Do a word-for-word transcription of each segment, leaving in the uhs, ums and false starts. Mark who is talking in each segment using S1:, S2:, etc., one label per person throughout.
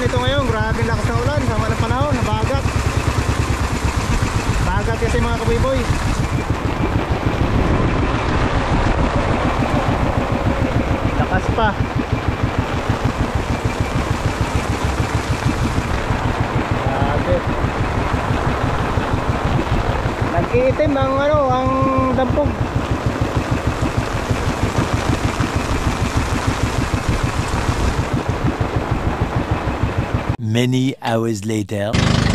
S1: ganito ngayon, grabe lakas ng ulan, sama ng panahon, nabagat. Bagat kasi mga kaboy-boy. Lakas pa. Grabe. Nag-iitim ang ano, ang dampog.
S2: Many hours later.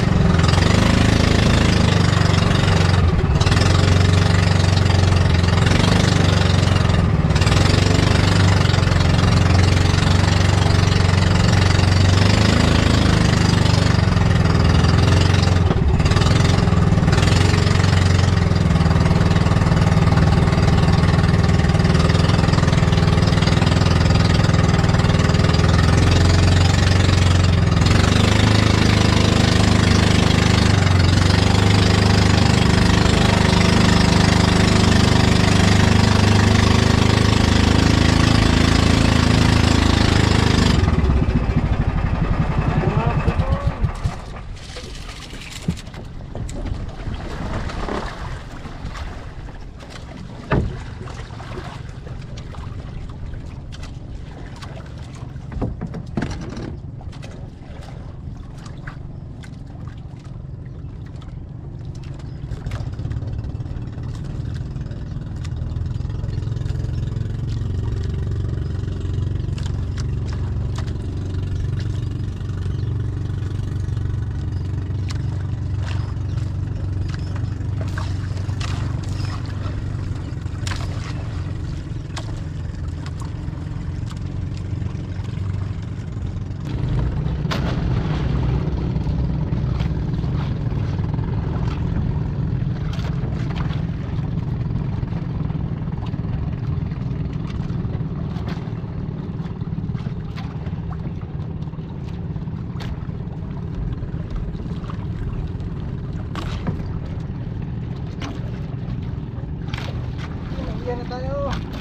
S1: Yan na tayo.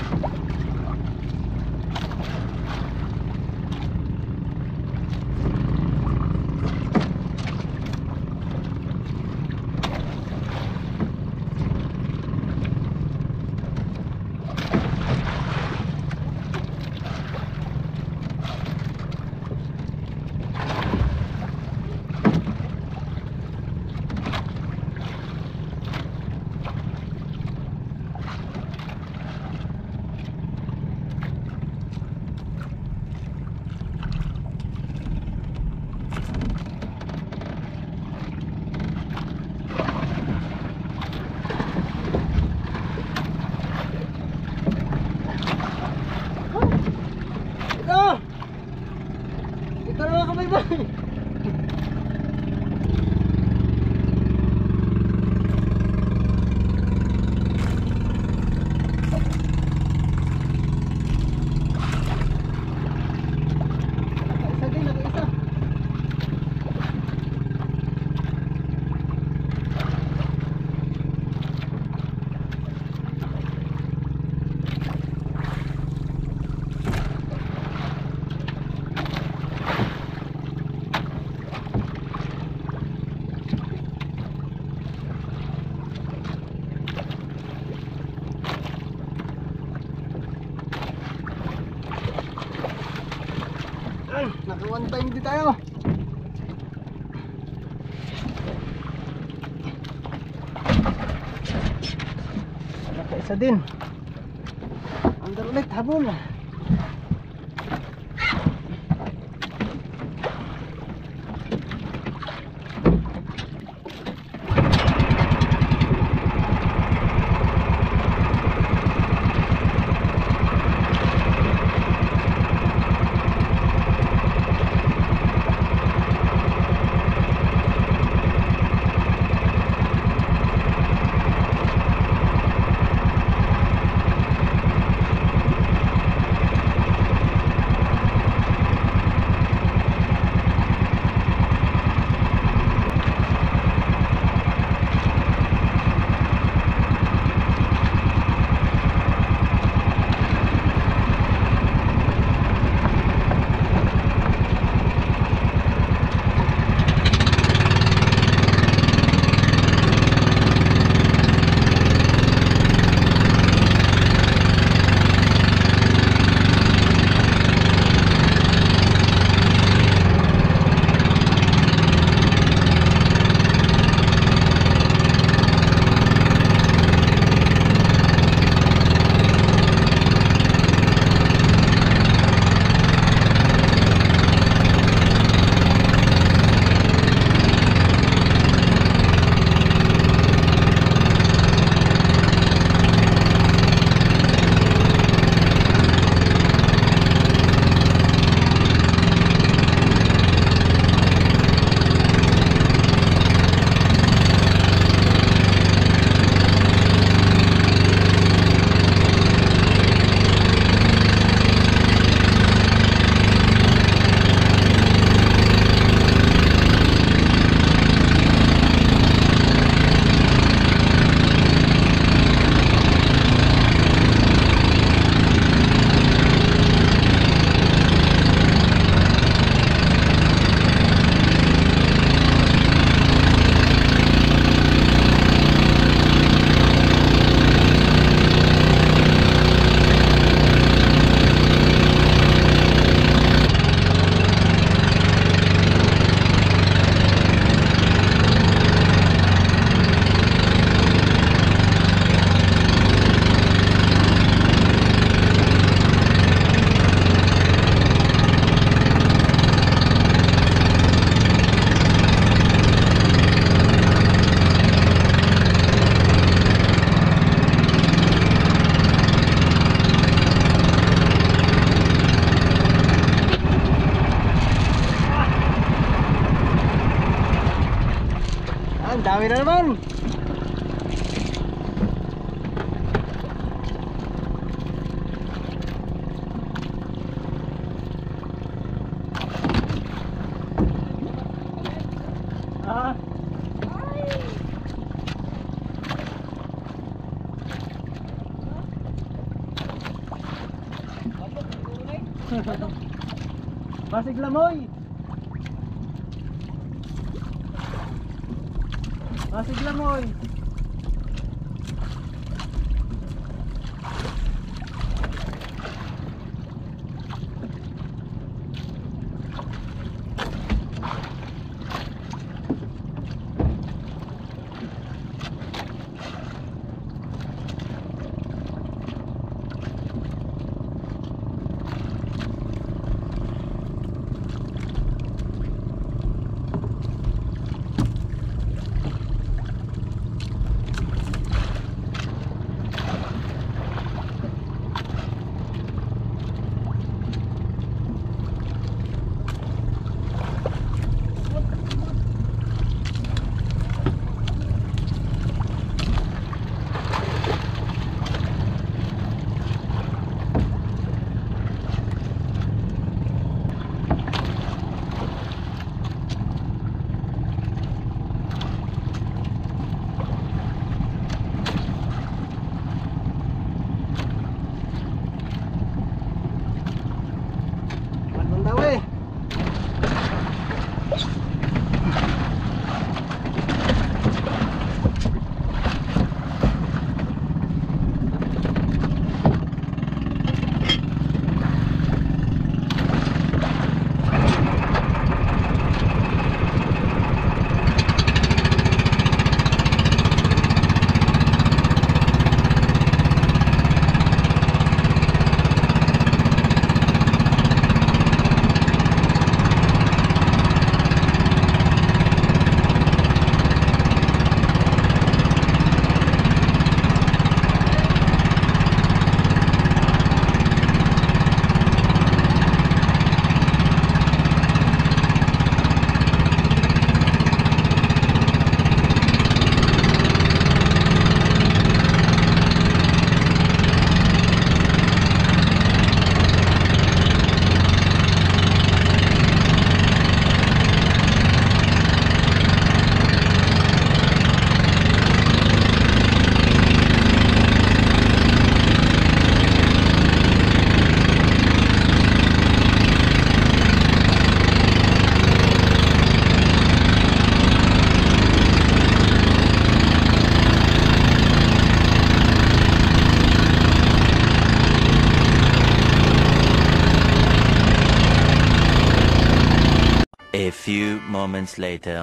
S1: Ito na mga kabaybay. Nakaisa din, nakaisa. Naka one time din tayo. Nakaisa din. Andar ulit habol. Yan, dami na naman. Ah. Basig lamoy. Basig lamoy.
S2: A few moments later.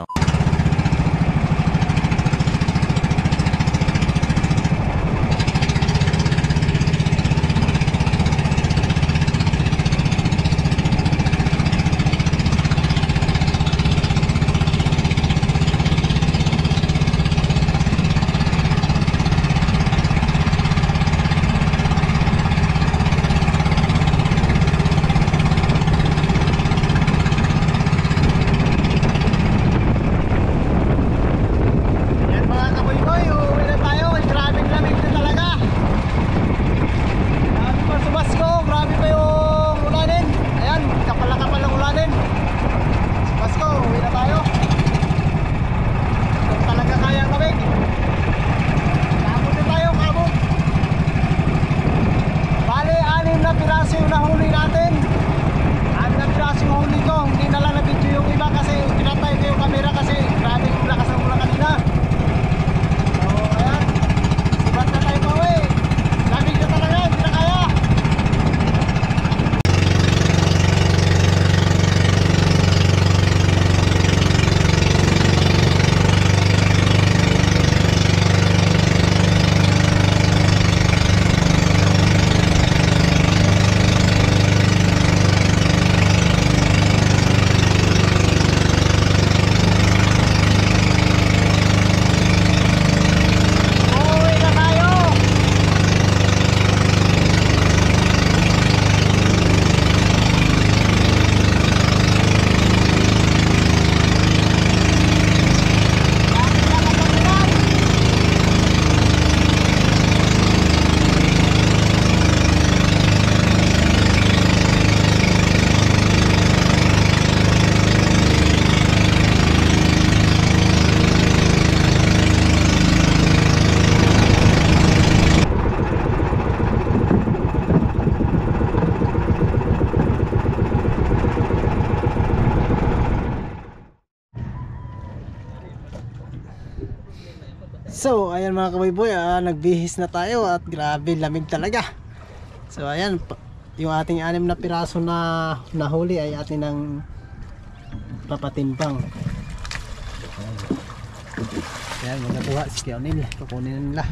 S1: So, ayan mga kaboyboy, ah, nagbihis na tayo at grabe lamig talaga. So, ayan, pa- yung ating anim na piraso na nahuli ay atin ng papatimbang. Ayan, ayan magakuha si Kionil, kukunin nila.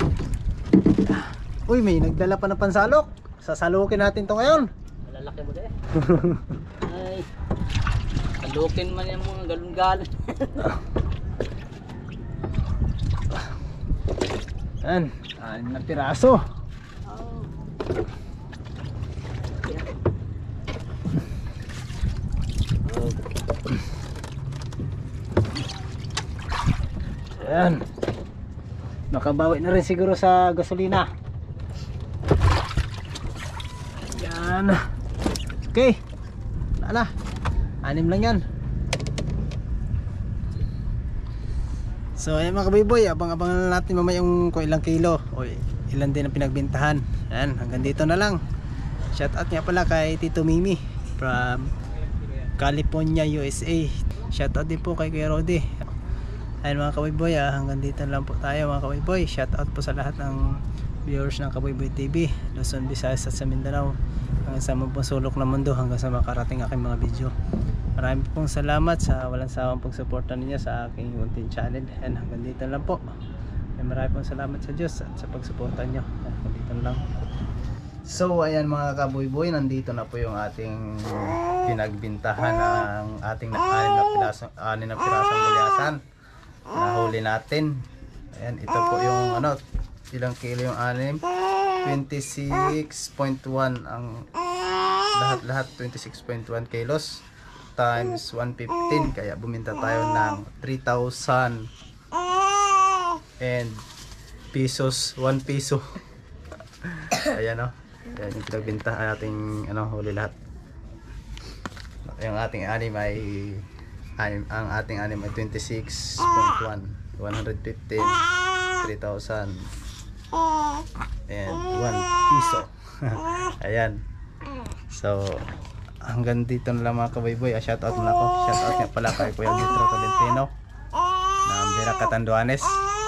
S1: Uy, may nagdala pa ng pansalok. Sasalukin natin to ngayon.
S3: Malalaki mo deh. Ay. Kalukin man yung mga galon-galon.
S1: Ayan, anim na piraso.
S3: Oh.
S1: Ayan. Nakabawi na rin siguro sa gasolina. Yan. Okay. Wala na. Anim lang yan. So ayan mga kabiboy, abang-abang na natin mamaya yung kung ilang kilo o ilan din ang pinagbintahan. Ayan, hanggang dito na lang. Shout out nga pala kay Tito Mimi from California, U S A. Shout out din po kay Kuya Rodi. Ayan mga kabiboy, ah, hanggang dito na lang po tayo mga kabiboy. Shout out po sa lahat ng viewers ng Kaboyboy T V, Luzon, Visayas at sa Mindanao, hanggang sa mga sulok ng mundo, hanggang sa makarating aking mga video. Maraming pong salamat sa walang sawang pagsuporta ninyo sa aking content channel. And hanggang dito lang po. Maraming pong salamat sa Diyos at sa pagsuporta nyo. Hanggang dito lang. So ayan mga kaboyboy, nandito na po yung ating pinagbintahan ng ating anim na pirasong, anim na pirasong gulyasan. Nahuli natin. Ayan, ito po yung ano, ilang kilo yung anim? twenty-six point one ang lahat-lahat, twenty-six point one kilos times one fifteen, kaya buminta tayo ng three thousand and pesos, one peso. Ayan o, ayan yung pinagbinta ating ano, huli lahat. Yung ating anim ay anim, ang ating anim ay twenty-six point one, one fifteen, three thousand and one piso. Ayan. So hanggang dito na lang mga kaboyboy. Ah, shout out na ako. Shout out nga pala kay Kuya Gitro Tolentino ng Bira Catanduanes.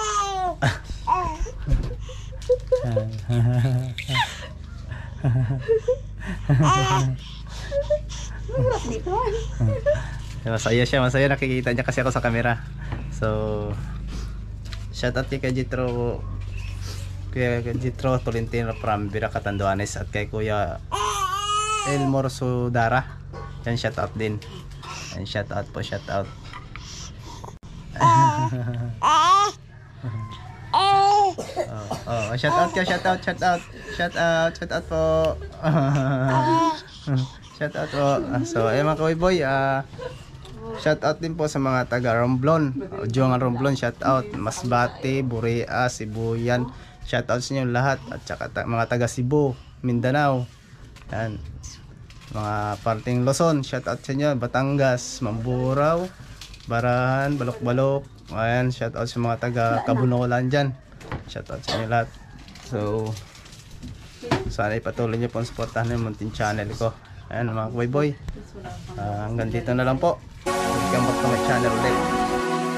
S1: Masaya siya, masaya, nakikita niya kasi ako sa camera. So shout out kay Gitro Kuya Gitro Tolentino from Bira Catanduanes at kay Kuya Elmore Sudara. Yan, shout out din. Yan, shout out po, shout out. Oh, oh, shout out ka, shout out, shout out. Shout out, shout out po. Shout out po. So, ay mga kawiboy, ah shout out din po sa mga taga Romblon. Jungan Romblon, shout out. Masbate, Burea, Sibuyan. Shout out sa inyo lahat at saka ta mga taga Cebu, Mindanao. Yan. Mga parting Luzon, shout out sa inyo. Batangas, Mamburao, Barahan, Balok-Balok. Ayan, shout out sa mga taga Kabunolan dyan. Shout out sa inyo lahat. So, sana ipatuloy nyo po ang supportahan ng munting channel ko. Ayan mga boy boy. Uh, hanggang dito na lang po. Welcome back to my channel ulit.